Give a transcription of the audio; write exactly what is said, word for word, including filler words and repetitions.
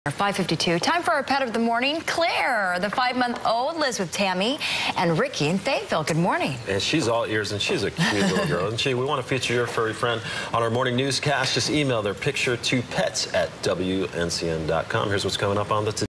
five fifty-two. Time for our pet of the morning, Claire, the five-month-old, lives with Tammy and Ricky in Fayetteville. Good morning. And she's all ears, and she's a cute little girl, isn't she? We want to feature your furry friend on our morning newscast. Just email their picture to pets at W N C N dot com. Here's what's coming up on the